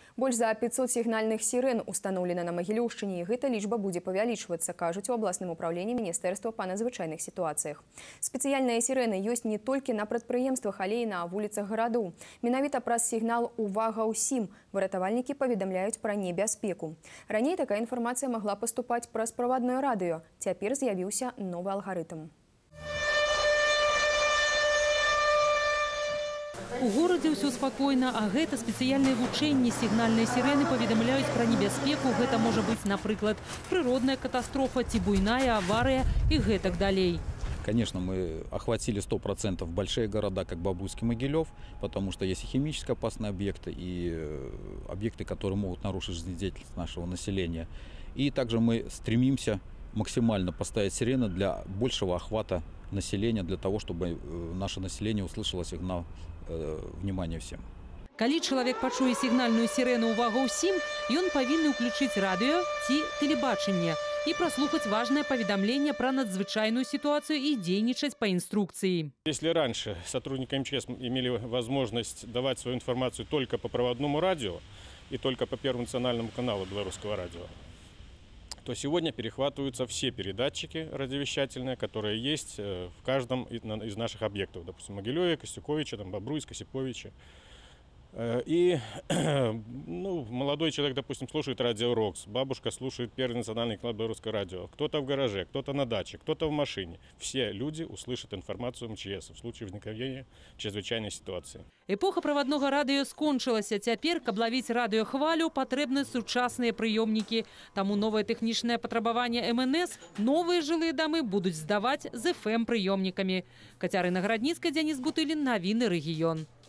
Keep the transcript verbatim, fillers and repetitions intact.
Больш за пятьсот сігнальных сірэн устаноўлена на Магілёўшчыне, і гэта лічба будзе павялічвацца, кажуць у абласным управленні Міністэрства па надзвычайных сітуацыях. Спецыяльныя сірэны ёсць не толькі на прадпрыемствах, але і на вуліцах гарадоў. Менавіта праз сігнал «Увага ўсім» выратавальнікі паведамляюць пра небяспеку. Раней такая інфармацыя магла паступаць праз правадное радыё. Цяпер з'явіўся новы алгарытм. У горадзе ўсё спакойна, а гэта спецыяльныя вучэнні. Сігнальныя сірэны паведамляюць пра небяспеку. Гэта можа быць, напрыклад, прыродная катастрофа ці буйная авария и гэтак далей. Конечно, мы охватили сто процентов большие города, как Бобруйск и Могилев, потому что есть и химически опасные объекты, и объекты, которые могут нарушить жизнедеятельность нашего населения. И также мы стремимся максимально поставить сирены для большего охвата населения, для того, чтобы наше население услышало сигнал э, внимания всем. Калі чалавек пачуе сігнальную сірэну «Увага ўсім», ён павінны ўключыць радыё ці тэлебачанне и прослушать важное поведомление про надзвычайную ситуацию и дейничать по инструкции. Если раньше сотрудники эм че эс имели возможность давать свою информацию только по проводному радио и только по Первому национальному каналу Белорусского радио, то сегодня перехватываются все передатчики радиовещательные, которые есть в каждом из наших объектов. Допустим, Могилеве, Костюковиче, там, Бобруйск, Осиповиче. И ну, молодой человек, допустим, слушает радио «Рокс», бабушка слушает Первый национальный канал Белорусского радио, кто-то в гараже, кто-то на даче, кто-то в машине. Все люди услышат информацию эм че эс в случае возникновения чрезвычайной ситуации. Эпоха праваднога радыё скончылася. Цяпер, каб лавіць радыёхвалю, патрэбны сучасныя прыёмнікі. Таму новае тэхнічнае патрабаванне эм эн эс новыя жылыя дамы будуць здаваць з эф эм прыёмнікамі. Кацярына Гарадніцкая, Дзяніс Бутылін, навіны рэгіён.